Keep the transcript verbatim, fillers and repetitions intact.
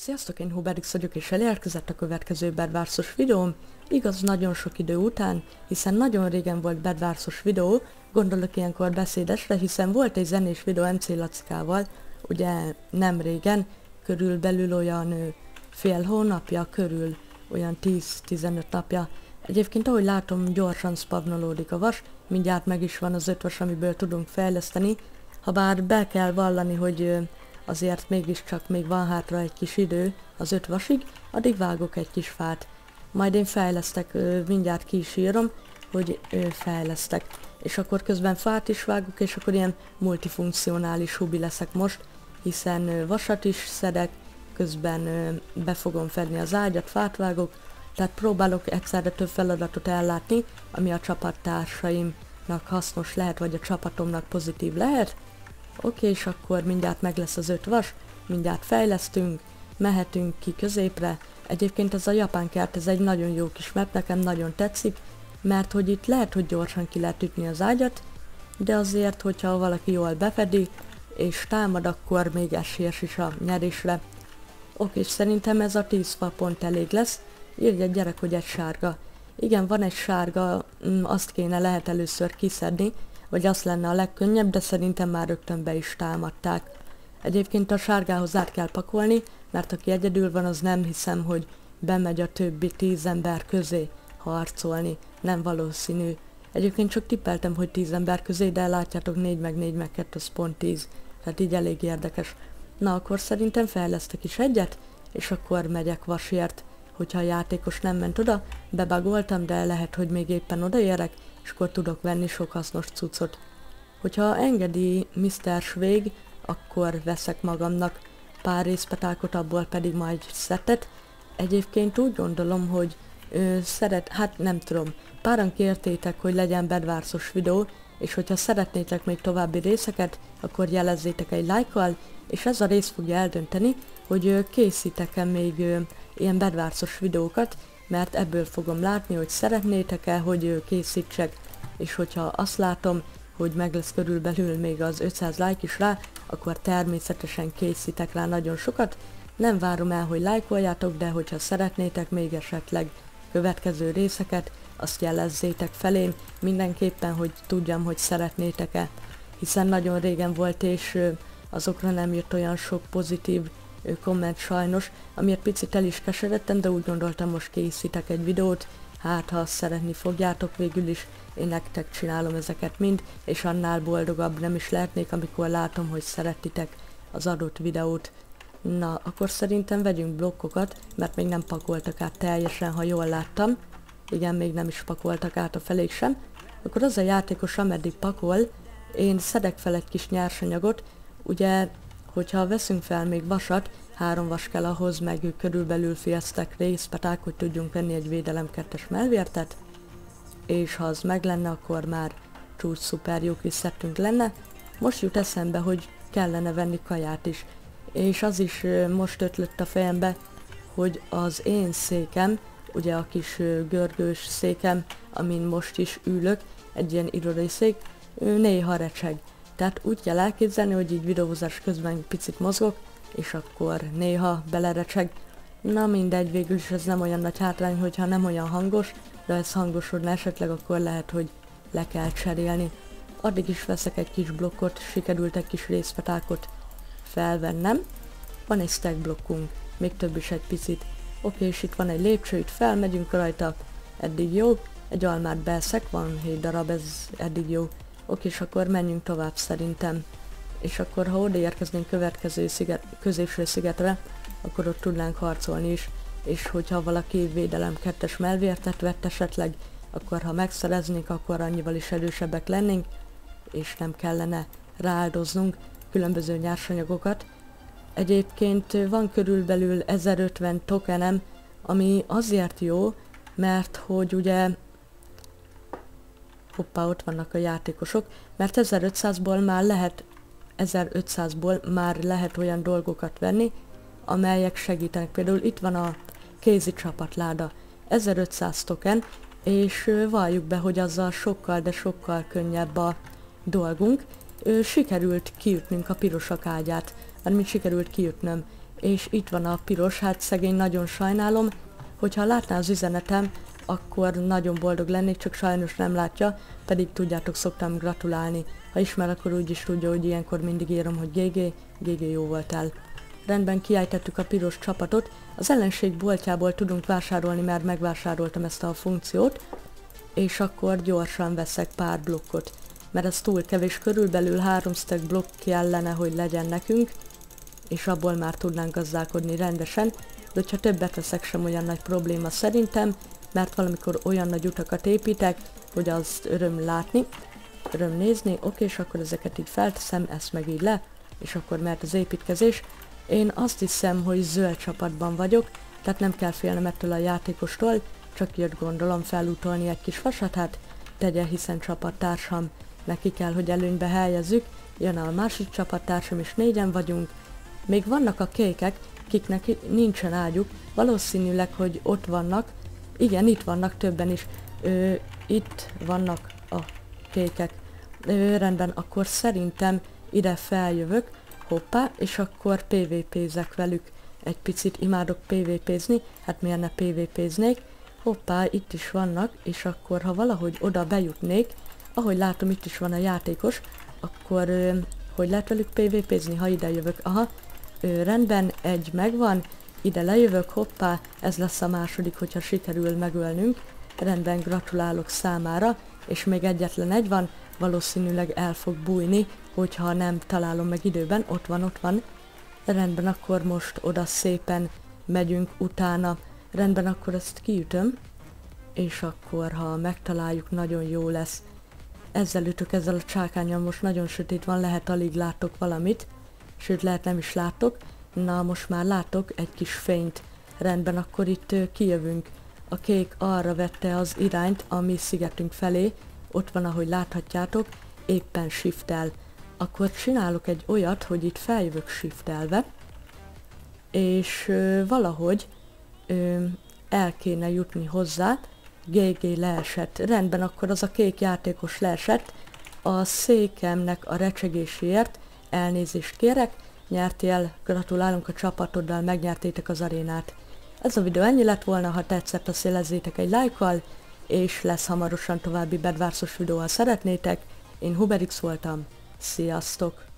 Sziasztok, én Huberix vagyok, és elérkezett a következő Bedwarsos videóm. Igaz, nagyon sok idő után, hiszen nagyon régen volt Bedwarsos videó, gondolok ilyenkor beszédesre, hiszen volt egy zenés videó em cé Lacikával, ugye nem régen, körülbelül olyan ö, fél hónapja, körül olyan tíz-tizenöt napja. Egyébként ahogy látom, gyorsan spavnolodik a vas, mindjárt meg is van az öt vas, amiből tudunk fejleszteni, habár be kell vallani, hogy ö, azért mégiscsak még van hátra egy kis idő az öt vasig, addig vágok egy kis fát. Majd én fejlesztek, mindjárt ki is írom, hogy fejlesztek. És akkor közben fát is vágok, és akkor ilyen multifunkcionális hubi leszek most, hiszen vasat is szedek, közben be fogom fedni az ágyat, fát vágok, tehát próbálok egyszerre több feladatot ellátni, ami a csapattársaimnak hasznos lehet, vagy a csapatomnak pozitív lehet. Oké, és akkor mindjárt meg lesz az öt vas, mindjárt fejlesztünk, mehetünk ki középre. Egyébként ez a japán kert, ez egy nagyon jó kis map, nekem nagyon tetszik, mert hogy itt lehet, hogy gyorsan ki lehet ütni az ágyat, de azért, hogyha valaki jól befedi, és támad, akkor még esélyes is a nyerésre. Oké, és szerintem ez a tíz fa pont elég lesz. Írj egy gyerek, hogy egy sárga. Igen, van egy sárga, azt kéne lehet először kiszedni, vagy az lenne a legkönnyebb, de szerintem már rögtön be is támadták. Egyébként a sárgához át kell pakolni, mert aki egyedül van, az nem hiszem, hogy bemegy a többi tíz ember közé harcolni. Nem valószínű. Egyébként csak tippeltem, hogy tíz ember közé, de látjátok, négy meg négy meg kettő, az pont tíz. Tehát így elég érdekes. Na, akkor szerintem fejlesztek is egyet, és akkor megyek vasért. Hogyha a játékos nem ment oda, bebagoltam, de lehet, hogy még éppen odaérek, és akkor tudok venni sok hasznos cuccot. Hogyha engedi miszter Svég, akkor veszek magamnak pár részpetákot, abból pedig majd szettet. Egyébként úgy gondolom, hogy ö, szeret, hát nem tudom, páran kértétek, hogy legyen Bedwarsos videó, és hogyha szeretnétek még további részeket, akkor jelezzétek egy lájkkal, és ez a rész fogja eldönteni, hogy ö, készítek-e még ö, ilyen Bedwarsos videókat, mert ebből fogom látni, hogy szeretnétek-e, hogy ö, készítsek, és hogyha azt látom, hogy meg lesz körülbelül még az ötszáz like is rá, akkor természetesen készítek rá nagyon sokat. Nem várom el, hogy lájkoljátok, de hogyha szeretnétek még esetleg következő részeket, azt jelezzétek felém mindenképpen, hogy tudjam, hogy szeretnétek-e. Hiszen nagyon régen volt, és ö, azokra nem jött olyan sok pozitív ö, komment sajnos, amiért picit el is keseredtem, de úgy gondoltam, most készítek egy videót, hát ha azt szeretni fogjátok, végül is én nektek csinálom ezeket mind, és annál boldogabb nem is lehetnék, amikor látom, hogy szeretitek az adott videót. Na, akkor szerintem vegyünk blokkokat, mert még nem pakoltak át teljesen, ha jól láttam. Igen, még nem is pakoltak át a felék sem. Akkor az a játékos, ameddig pakol, én szedek fel egy kis nyersanyagot. Ugye, hogyha veszünk fel még vasat, három vas kell ahhoz, meg körülbelül fél stack részpeták, hogy tudjunk venni egy védelem kettes melvértet. És ha az meg lenne, akkor már csúcs szuper jó kis szettünk lenne. Most jut eszembe, hogy kellene venni kaját is. És az is most ötlött a fejembe, hogy az én székem, ugye a kis görgős székem, amin most is ülök, egy ilyen irodai szék, néha recseg. Tehát úgy kell elképzelni, hogy így videózás közben picit mozgok, és akkor néha belerecseg. Na mindegy, végül is ez nem olyan nagy hátrány, hogyha nem olyan hangos, de ez hangosodna esetleg, akkor lehet, hogy le kell cserélni. Addig is veszek egy kis blokkot, sikerült egy kis részpetákot felvennem. Van egy stack blokkunk, még több is egy picit. Oké, és itt van egy lépcső, itt felmegyünk rajta, eddig jó. Egy almát beszek, van hét darab, ez eddig jó. Oké, és akkor menjünk tovább szerintem. És akkor ha odaérkeznénk következő sziget, középső szigetre, akkor ott tudnánk harcolni is. És hogyha valaki védelem kettes melvértet vett esetleg, akkor ha megszereznénk, akkor annyival is erősebbek lennénk, és nem kellene rááldoznunk különböző nyersanyagokat. Egyébként van körülbelül ezerötven tokenem, ami azért jó, mert hogy ugye hoppá, ott vannak a játékosok, mert ezerötszázból már lehet ezerötszázból már lehet olyan dolgokat venni, amelyek segítenek. Például itt van a kézi csapatláda, ezerötszáz token, és valljuk be, hogy azzal sokkal, de sokkal könnyebb a dolgunk. Sikerült kiütnünk a pirosak ágyát, mármint sikerült kiütnöm, és itt van a piros, hát szegény, nagyon sajnálom, hogyha látná az üzenetem, akkor nagyon boldog lennék, csak sajnos nem látja, pedig tudjátok, szoktam gratulálni. Ha ismer, akkor úgy is tudja, hogy ilyenkor mindig írom, hogy gé gé, gé gé jó voltál. Rendben, kiejtettük a piros csapatot, az ellenség boltjából tudunk vásárolni, mert megvásároltam ezt a funkciót, és akkor gyorsan veszek pár blokkot, mert ez túl kevés, körülbelül három stack blokk kellene, hogy legyen nekünk, és abból már tudnánk gazdálkodni rendesen, de hogyha többet veszek, sem olyan nagy probléma szerintem, mert valamikor olyan nagy utakat építek, hogy az öröm látni, öröm nézni. Oké, és akkor ezeket így felteszem, ezt meg így le, és akkor mert az építkezés. Én azt hiszem, hogy zöld csapatban vagyok, tehát nem kell félnem ettől a játékostól, csak jött gondolom felútolni egy kis vasat, hát tegye, hiszen csapattársam, neki kell, hogy előnybe helyezzük. Jön a másik csapattársam, és négyen vagyunk. Még vannak a kékek, kiknek nincsen ágyuk, valószínűleg, hogy ott vannak. Igen, itt vannak többen is. Ö, itt vannak a kékek. Ö, rendben, akkor szerintem ide feljövök. Hoppá, és akkor pé vé pézek velük. Egy picit imádok pé vé pézni, hát miért ne pé vé péznék. Hoppá, itt is vannak, és akkor ha valahogy oda bejutnék, ahogy látom, itt is van a játékos, akkor ö, hogy lehet velük pé vé pézni, ha ide jövök? Aha, ö, rendben, egy megvan, ide lejövök, hoppá, ez lesz a második, hogyha sikerül megölnünk. Rendben, gratulálok számára, és még egyetlen egy van, valószínűleg el fog bújni, hogyha nem találom meg időben. Ott van, ott van. Rendben, akkor most oda szépen megyünk utána. Rendben, akkor ezt kiütöm, és akkor ha megtaláljuk, nagyon jó lesz. Ezzel ütök, ezzel a csákánnyal, most nagyon sötét van, lehet alig látok valamit, sőt lehet nem is látok. Na, most már látok egy kis fényt. Rendben, akkor itt uh, kijövünk. A kék arra vette az irányt a mi szigetünk felé, ott van, ahogy láthatjátok, éppen shiftel. Akkor csinálok egy olyat, hogy itt feljövök shiftelve, és uh, valahogy uh, el kéne jutni hozzá. gé gé leesett. Rendben, akkor az a kék játékos leesett. A székemnek a recsegéséért elnézést kérek, nyertél, gratulálunk a csapatoddal, megnyertétek az arénát. Ez a videó ennyi lett volna, ha tetszett, azt jelezzétek egy lájkkal, és lesz hamarosan további Bedwarsos videó, ha szeretnétek. Én Huberix voltam, sziasztok!